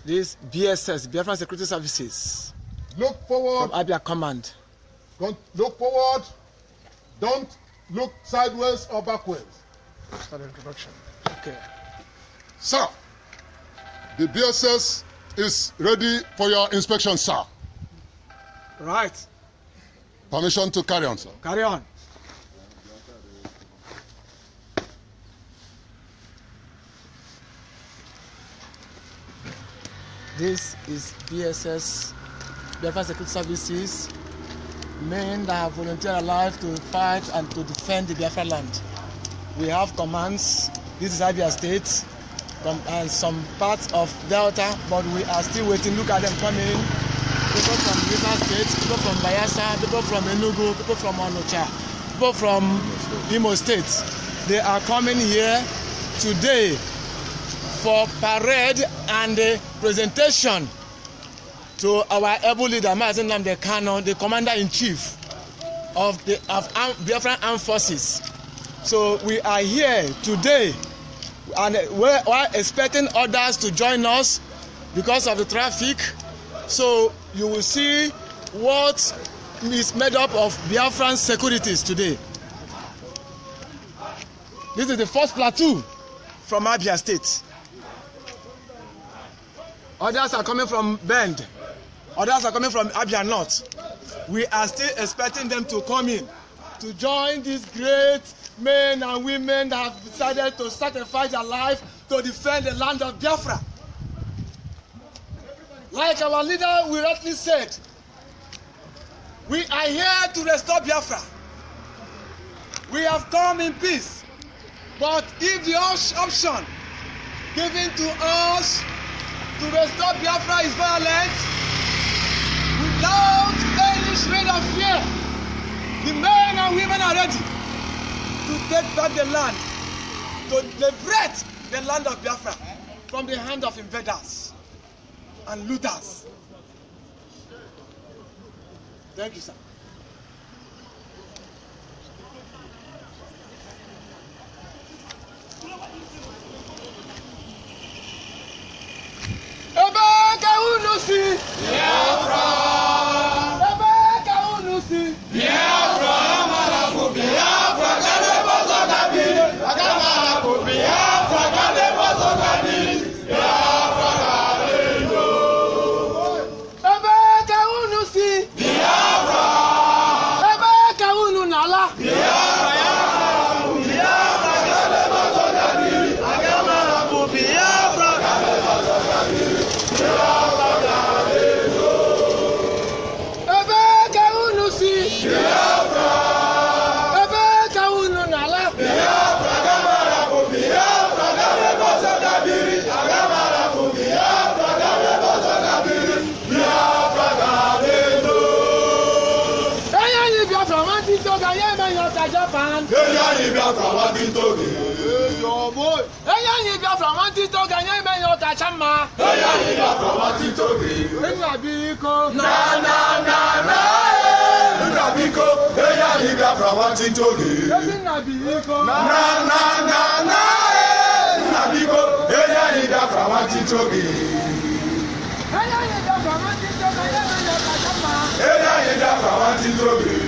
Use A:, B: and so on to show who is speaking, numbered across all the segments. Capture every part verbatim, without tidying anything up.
A: This B S S, Biafra Security Services.
B: Look forward.
A: From Abia Command.
B: Don't look forward. Don't look sideways or backwards.
A: Start the introduction. Okay.
B: Sir, the B S S is ready for your inspection, sir.
A: Right.
B: Permission to carry on, sir.
A: Carry on. This is B S S, Biafra Security Services, men that have volunteered their life to fight and to defend the Biafra land. We have commands. This is Abia State and some parts of Delta, but we are still waiting. Look at them coming. People from River State, people from Bayelsa, people from Enugu, people from Onitsha, people from Imo State. They are coming here today for parade and uh, presentation to our able leader, Nnamdi Kanu, the commander-in-chief of the of Biafran Armed Forces. So we are here today, and we're, we're expecting others to join us because of the traffic. So you will see what is made up of Biafran securities today. This is the first platoon from Abia State. Others are coming from Bend. Others are coming from Abia North. We are still expecting them to come in to join these great men and women that have decided to sacrifice their life to defend the land of Biafra. Like our leader we rightly said, we are here to restore Biafra. We have come in peace. But if the option given to us to restore Biafra is violent, without any shred of fear, the men and women are ready to take back the land, to liberate the land of Biafra from the hand of invaders and looters. Thank you, sir. Biafra! Biafra! Biafra! Japan. Eya ni Biafra wanti toge. Yo boy. Eya ni Biafra wanti toge nye me yo ta chama. Eya ni Biafra wanti toge. Nnamdi Kanu. Na na na na. Nnamdi Kanu. Eya ni Biafra wanti toge. Nnamdi Kanu. Na na na na. Nnamdi Kanu. Eya ni Biafra wanti toge. Eya ni Biafra wanti toge nye me yo ta chama. Eya ni Biafra wanti toge.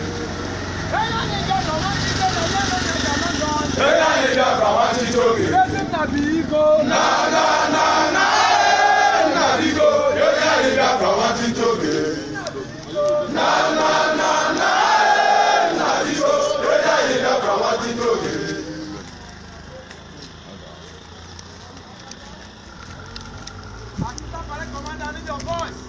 A: Eya ni Biafra wanti toge. Nnamdi Kanu. Na na na na. Nnamdi Kanu. Eya ni Biafra wanti toge. Na na na na. Nnamdi Kanu. Eya ni Biafra wanti toge. Assistant Parade Commander, need your voice.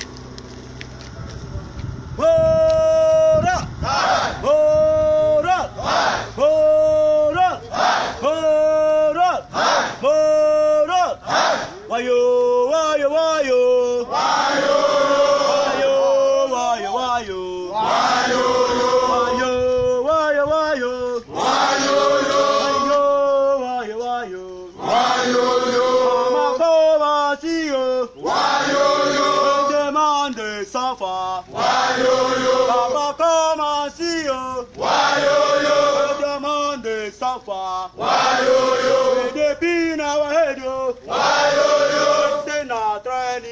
A: Hold up! Hold up! Hold up! Hold up! Hold up! Why yo? Why yo? Why yo? Why yo? Why yo? Why yo? Why yo? Why yo? Why yo? Why yo? Why yo? Why yo? Why yo? Why yo? Mama Baba see you. Why yo? Demande suffer. Why yo? Papa come and see you. Why yo? Demande suffer. Why yo? They be in our head yo. Why yo? Say not trying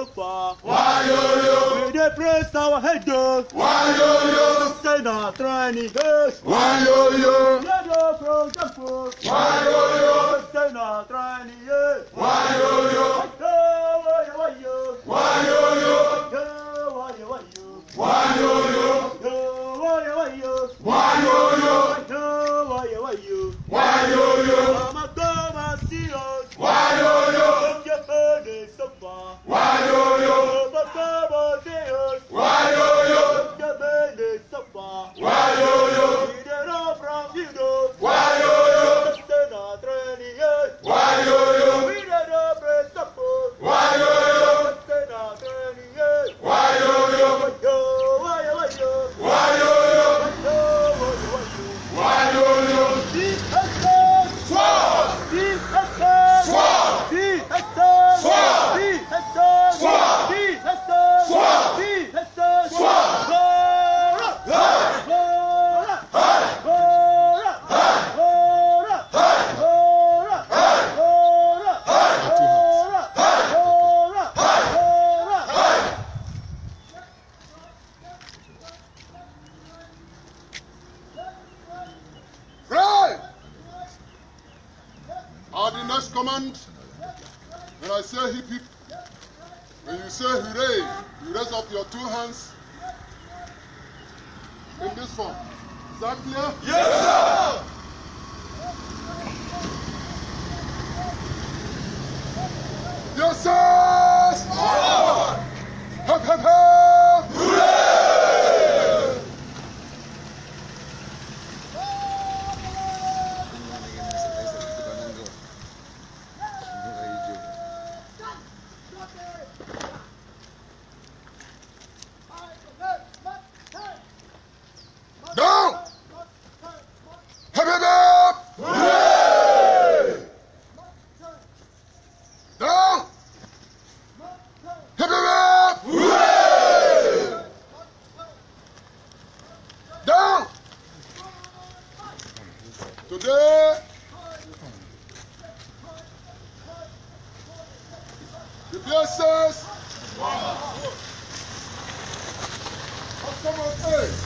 C: so far.
B: Why yo yo?
C: We dey press our head up.
B: Why yo yo?
C: Say na training days.
B: Why yo yo?
C: We dey from temple.
B: Why yo yo?
C: Say na training days.
B: Why yo yo?
C: Why yo why yo?
B: Why yo yo?
C: Why yo why yo?
B: Why yo yo?
C: Why yo why yo?
B: Why yo yo?
C: Why yo why yo?
B: Why yo yo?
C: Mama come and see us.
B: Why yo yo?
C: Don't get burden so far.
B: Why yo yo?
C: Mama come and see us.
B: Why yo yo?
C: Don't get burden so far.
B: Why yo yo?
C: We dey run from you know.
B: Why yo yo?
C: Stay na training yes.
B: Why yo yo?
C: We dey no break support.
B: Why yo yo?
C: Stay na training yes.
B: Why yo yo?
C: Yo, why yo why yo?
B: Why yo yo?
C: Yo, why yo why yo?
B: Why yo yo?
C: B S S.
B: Sword!
C: B S S.
B: Sword!
C: B S S.
B: Sword!
C: B S S.
B: Sword!
C: B S S.
B: Sword!
C: B S S.
B: Sword!
C: Bora!
B: Hey!
C: Bora!
B: Hey!
C: Bora!
B: Hey!
C: Bora!
B: Hey!
C: Bora!
B: Hey!
C: Bora!
B: Hey!
C: Bora!
B: Hey!
C: Bora!
B: Hey!
C: Bora!
B: Hey! Right! At the next command, when I say hip hip, when you say hooray, you raise up your two hands in this form. Is that clear? Yes, sir! Yes, sir! Forward! Hip hip hip! Hooray! Down! Hip hip hip! Hooray! Down! Hip hip hip! Hooray! Down! Today, the B S S. Come on, hey!